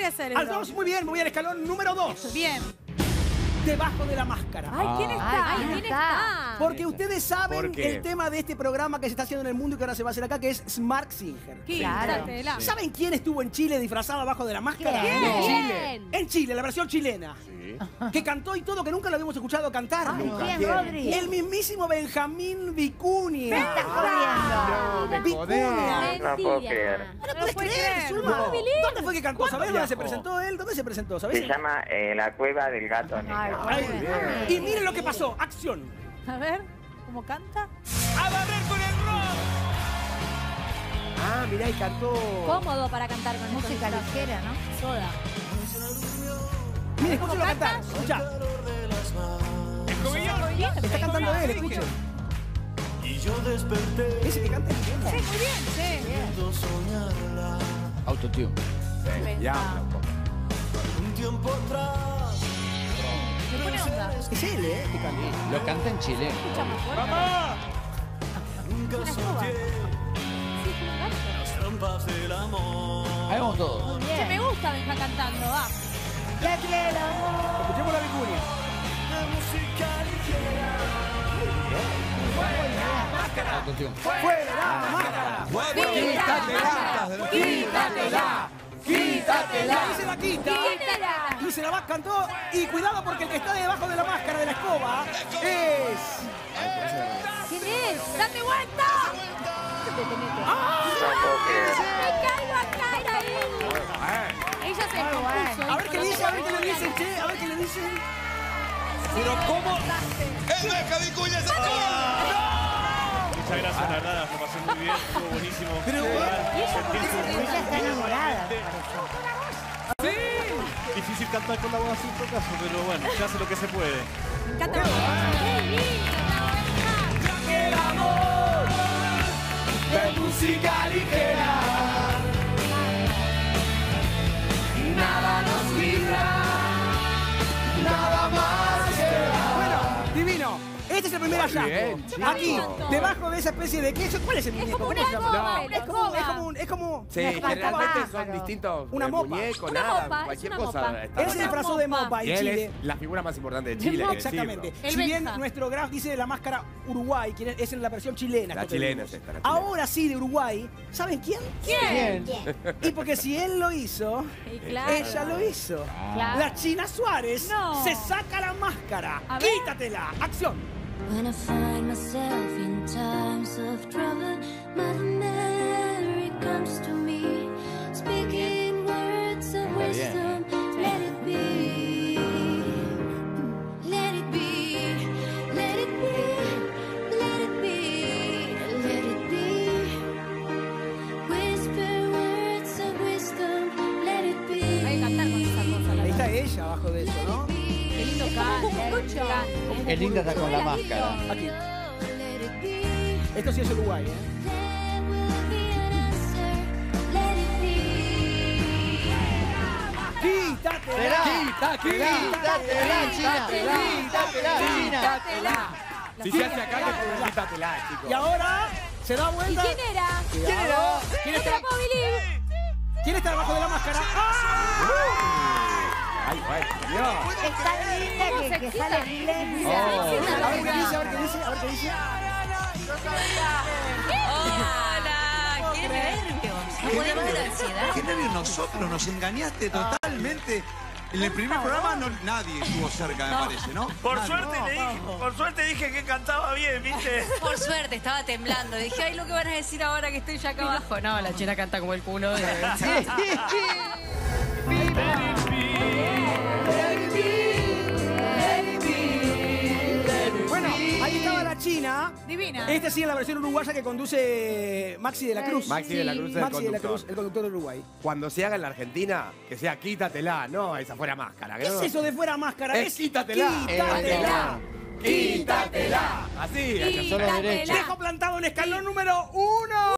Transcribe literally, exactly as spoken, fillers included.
hacer el Al dos? dos, muy bien, me voy al escalón número dos. Bien. Debajo de la máscara. Ay, ¿quién está? Ay, Ay, ¿quién ¿quién está? está? Porque ustedes saben ¿Por qué? el tema de este programa que se está haciendo en el mundo y que ahora se va a hacer acá, que es Smart Singer. Quítatela. ¿Saben quién estuvo en Chile disfrazado abajo de la máscara? ¿Quién? En Chile. ¿Quién? En Chile, la versión chilena. Sí. Que cantó y todo, que nunca lo habíamos escuchado cantar. Ay, Nunca. ¿quién, ¿Quién? Rodri? El mismísimo Benjamín Vicuña. Me estás jodiendo. No, me Vicuña. jodés. No puedo creer. No No lo puedes puede creer, creer, Zulma. no. ¿Dónde fue que cantó? ¿Sabés dónde se viajó? presentó él? ¿Dónde se presentó? ¿Sabés? Se llama eh, La Cueva del Gato Negro. Ay, Ay, muy bien. y miren lo que pasó. Acción. A ver, ¿cómo canta? ¡A barrer con el rock! Ah, mirá, y cantó. Cómodo para cantar con Música esto. ligera, ¿no? Soda. Miren, escúchalo cantar. Escucha. Bien, Está cantando él, escuchen. Y yo desperté Ese que canta es Sí, bien. muy bien, sí. viendo soñarla. Autotune. Ya, loco. Un tiempo atrás Me pone onda. Es él, ¿eh? Que canta. Lo canta en Chile. Escucha más fuerte. ¡Mamá! nunca Una escoba. solté Sí, es un gato. las trampas del amor. Ahí vamos todos. Che, Bien. me gusta Benja cantando, va. Ya quiero amor. Escuchemos la Vicuña. De música ligera. Autotune. ¡Fuera la máscara! ¡Quítatela! ¡Quítatela! ¡Quítatela! Y se la quita. ¡Quítatela! Y se la va, cantó. Y cuidado porque el que está debajo de la máscara de la escoba es... ¿Quién es? ¡Date vuelta! No puedo creer. ¡Me caigo acá, era él! Ella se Muy bueno. compuso. A ver qué dice, a ver qué le dicen, che. A ver qué le dicen. Pero ¿cómo? Muchas gracias, la verdad, la pasé muy bien, estuvo buenísimo. Pero, Ella está enamorada, me parece. Difícil cantar con la voz así en todo caso, pero bueno, se hace lo que se puede. Canta. ¡Qué lindo, de música ligera. Nada nos libra, nada más queda. Bueno, divino. Este es el primer hallazgo. bien, chico. Aquí, debajo de esa especie de queso. ¿Cuál es el Es muñeco? como ¿Cómo una se llama? escoba, Es como, es una como un, es como. Sí, Una generalmente pájaro. son distintos. Una eh, mopa. muñecos, Una nada, mopa, es cualquier una cosa. mopa. está Él se bien. disfrazó de mopa. mopa Y en él Chile. es la figura más importante de Chile. hay que Exactamente. decirlo. El Si bien Benja. nuestro graph dice de la máscara Uruguay, que es en la versión chilena. La esto que chilena vimos. es esta, la chilena. Ahora sí, de Uruguay. ¿Saben quién? ¿Quién? Y porque si él lo hizo, Sí, claro. ella lo hizo. Claro. La China Suárez No. se saca la máscara. A ver. Quítatela. Acción. When I find myself in times of trouble, Mother Mary comes to me, speaking words of wisdom. Let it be, let it be, let it be, let it be, let it be. Whisper words of wisdom, let it be. Hay que cantar con esa cosa. la Ahí está verdad. ella abajo de eso, ¿no? Qué lindo canta. Qué linda está con la máscara. Aquí. Let it be. Esto sí es Uruguay, ¿eh? There will be an answer. Let it be. Quítatela. Quítatela. Quítatela, China. Quítatela, China. Si se hace acá, te puedo quítatela, chicos. Y ahora se da ¿Y vuelta. quién era? ¿Quién era? ¿Quién No te está? la puedo believe. ¿Quién está debajo de la máscara? ¡Ah! Ay, bueno, Dios. Es tan linda que, que sale silencio. A ver qué dice, a ver qué dice, a ver qué dice. Hola, qué nervios. No podemos de la ansiedad. ¿Qué nervios? Nosotros nos engañaste totalmente. En el primer programa no, nadie estuvo cerca, me parece, ¿no? Por Nadie. suerte, le dije, por suerte dije que cantaba bien, ¿viste? Por suerte, estaba temblando. Dije, ay, lo que van a decir ahora que estoy ya acá abajo. No, la china canta como el culo de... Bueno, ahí estaba la China. Divina. Esta sí es la versión uruguaya que conduce Maxi de la Cruz. Maxi de la Cruz es el Maxi de la Cruz, conductor. el conductor de Uruguay. Cuando se haga en la Argentina, que sea quítatela, no, esa fuera máscara. ¿Qué que es no- eso de fuera máscara? Es quítatela. Quítatela. Quítatela. Así. Quítatela. Dejo plantado en escalón número uno.